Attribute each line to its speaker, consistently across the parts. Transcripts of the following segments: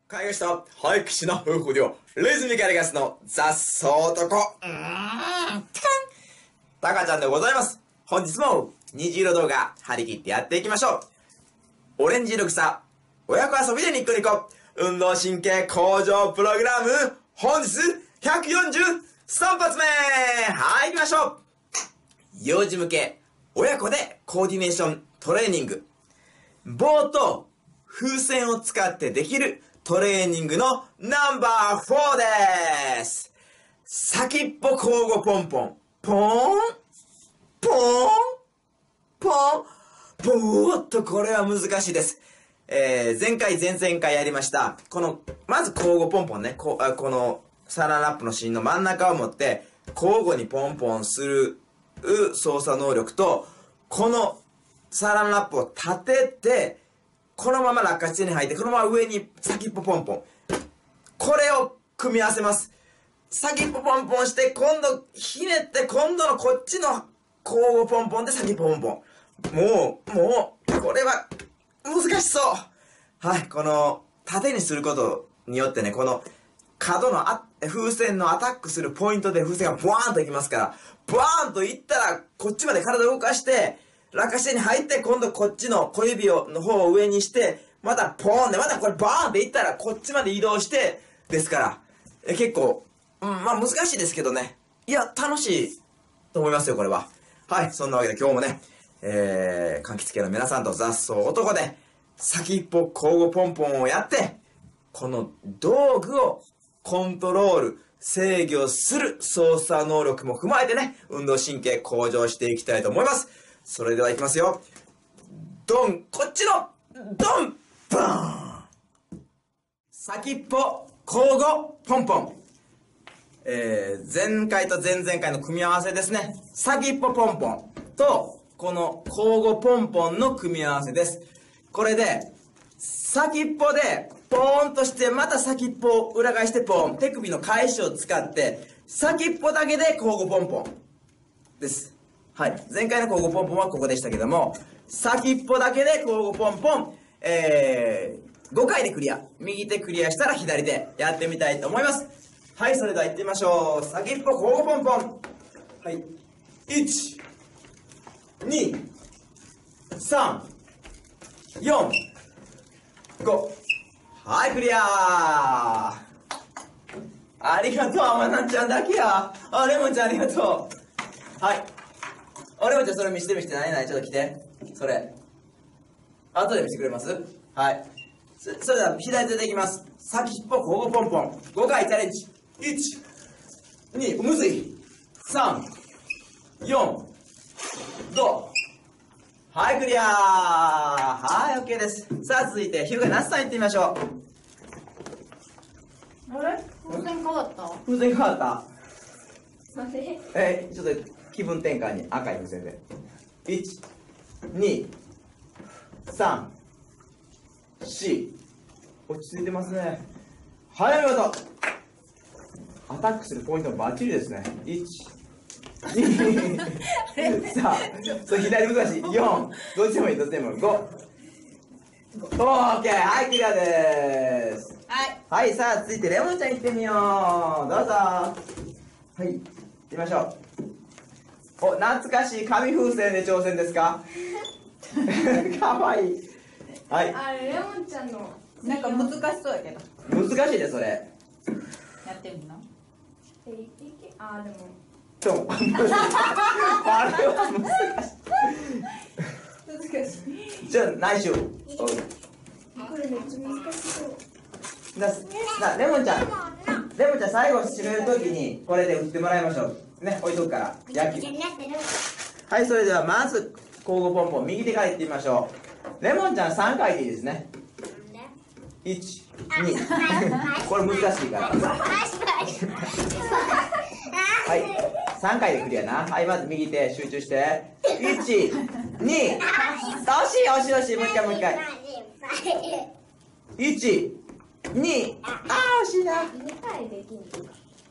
Speaker 1: 飼い主と保育士の夫婦寮、リズミカルガスの雑草男、タカちゃんでございます。本日も虹色動画、張り切ってやっていきましょう。オレンジ色草、親子遊びでニッコニコ、運動神経向上プログラム、本日143発目。はい、行きましょう。幼児向け、親子でコーディネーショントレーニング。棒と風船を使ってできるトレーニングのナンバー4です。先っぽ交互ポンポン。ポーンポーンポーンぼーっとこれは難しいです。前回前々回やりました。まず交互ポンポンね。このサランラップの芯の真ん中を持って、交互にポンポンする操作能力と、このサランラップを立てて、このまま落下地点に入って、このまま上に先っぽポンポン。これを組み合わせます。先っぽポンポンして、今度ひねって、今度のこっちの交互ポンポンで先っぽポンポン。もう、これは難しそう。はい、この縦にすることによってね、この角の風船のアタックするポイントで風船がブワーンといきますから、ブワーンといったら、こっちまで体を動かして、落下地点に入って、今度こっちの小指の方を上にして、またポーンで、またこれバーンっていったら、こっちまで移動して、ですから、結構、難しいですけどね。いや、楽しいと思いますよ、これは。はい、そんなわけで今日もね、柑橘系の皆さんと雑草男で、先っぽ交互ポンポンをやって、この道具をコントロール、制御する操作能力も踏まえてね、運動神経向上していきたいと思います。それではいきますよ。ドン、こっちの、ドン、バーン。先っぽ、交互、ポンポン。前回と前々回の組み合わせですね。先っぽポンポンと、この交互ポンポンの組み合わせです。これで、先っぽで、ポーンとして、また先っぽを裏返してポーン。手首の返しを使って、先っぽだけで交互ポンポン。です。はい。前回の交互ポンポンはここでしたけども、先っぽだけで交互ポンポン、5回でクリア。右手クリアしたら左手やってみたいと思います。はい、それでは行ってみましょう。先っぽ交互ポンポン。はい。1、2、3、4、5。はい、クリアー。ありがとう、まなちゃんだけや。レモンちゃんありがとう。はい。レモンちゃんそれ見して、ないちょっと来て。それ。後で見せてくれます？はい。それでは左手でいきます。先っぽ、交互ポンポン。5回チャレンジ。1、2、むずい。3、4、5。はい、クリアー。はい、OK です。さあ、続いて、ひるがなすさん行ってみましょ
Speaker 2: う。あれ風船変わった？
Speaker 1: 風船変わった？
Speaker 2: なんで？
Speaker 1: ちょっと気分転換に赤い風船で。1、2、3、4。落ち着いてますね。はい、お見事。アタックするポイントもバッチリですね。1、さあ、それ左難しい。4、どっちでもいい、どっちでもいい。5。オーケー、はい、クリアです。
Speaker 2: はい。
Speaker 1: はい、さあ、続いてレモンちゃん行ってみよう。どうぞ。はい、行ってみましょう。懐かしい紙風船で挑戦ですか？かわいい。はい。
Speaker 2: あれ、レモンちゃんの。
Speaker 3: なんか難しそうやけど。
Speaker 1: 難しいね、それ。
Speaker 3: やってみるの？
Speaker 2: でも。
Speaker 1: あれは難しい。じゃあ、内緒。
Speaker 2: これめっちゃ難しそう。
Speaker 1: レモンちゃん、最後締めるときに、これで打ってもらいましょう。ね、置いとくから。野球。はい、それでは、まず、交互ポンポン、右手からいってみましょう。レモンちゃん3回でいいですね。1、2。これ難しいから。はい、3回でクリアな。はい、まず右手集中して。1、2。惜しい。もう一回。1、2。惜しいな。
Speaker 2: 2回できんの？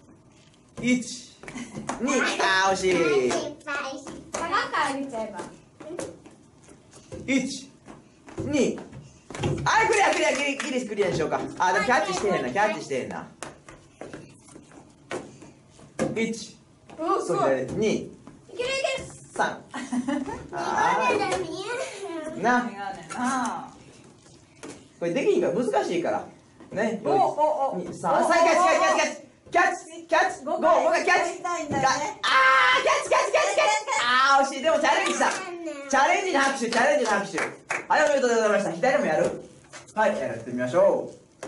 Speaker 1: 1、2。惜しい。
Speaker 2: 3回あげちゃえば。
Speaker 1: 1、2。 はい、クリアクリア、ギリクリアにしようか。あ、でもキャッチしてへんな、キャッチしてへんな。1、
Speaker 2: お、すごい。
Speaker 1: そして2、
Speaker 2: いけるいける。
Speaker 1: 3。あ
Speaker 2: 見える。
Speaker 1: ーな、
Speaker 3: メガネな。
Speaker 1: これできんから難しいからね。
Speaker 3: おおお。
Speaker 1: 2、3、さあ、キャッチキャッチキャッチキャッチキャッチ、5回キャッチ。
Speaker 3: たいんだよね。
Speaker 1: あー、キャッチキャッチキャッチキャッチ。あー、惜しい。でもチャレンジした。チャレンジに拍手、チャレンジに拍手。はい、おめでとうございました。左もやる。はい、やってみましょ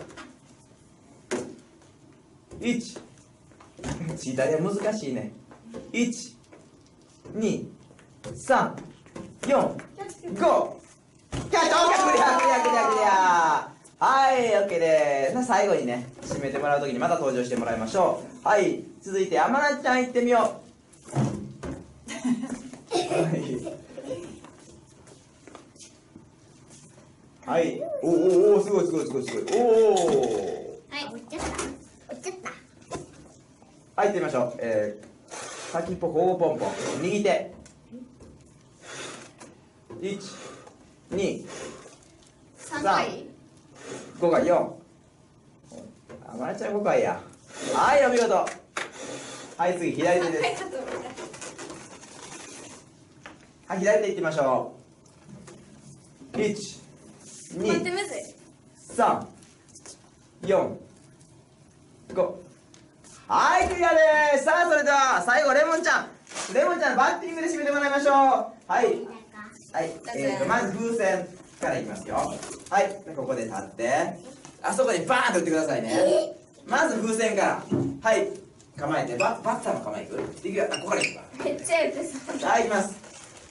Speaker 1: う。1、左は難しいね。1、2、3、4、5。キャッチ、クリアクリア。はい、オッケーです。最後にね、締めてもらうときにまた登場してもらいましょう。はい、続いてあまなちゃん行ってみよう。はい、おお、すごい。おお。
Speaker 2: はい、落ちちゃった。
Speaker 1: はい、行ってみましょう。先っぽ交互ポンポン、右手。1、2、
Speaker 2: 3回。
Speaker 1: 5回、4。あまなちゃん5回や。はい、お見事。はい、次左手です。はい、左手いってみましょう。1、
Speaker 2: 待って、
Speaker 1: 2、
Speaker 2: むずい。
Speaker 1: 3、4、5。はい、クリアです。さあ、それでは最後レモンちゃんバッティングで締めてもらいましょう。はい、まず風船からいきますよ。はい、ここで立って、あそこにバーンと打ってくださいね。まず風船から、はい、構えて、バッターの構えいく。いくよ、ここからいくか。
Speaker 2: めっちゃやってそう。
Speaker 1: はい、いきます。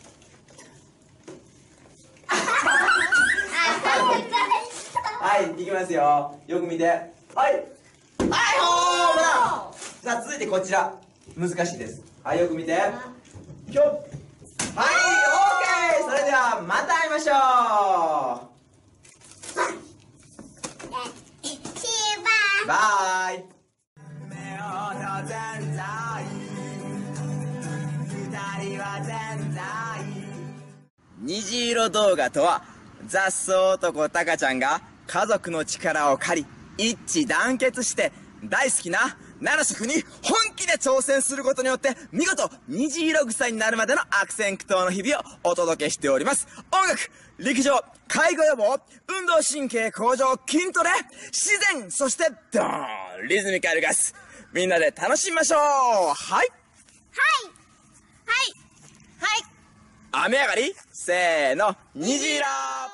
Speaker 1: はい、いきますよ。よく見て。はい、はい、ホームラン。さあ、続いてこちら、難しいです。はい、よく見て。ひょっ。はい、オーケー。それではまた会いましょう。バイ。虹色動画とは、雑草男タカちゃんが家族の力を借り、一致団結して大好きな7色に本気で挑戦することによって見事虹色草になるまでの悪戦苦闘の日々をお届けしております。音楽、陸上、介護予防、運動神経向上、筋トレ、自然、そしてドーン、リズミカルガス。みんなで楽しみましょう。はい、雨上がり、せーの、虹色。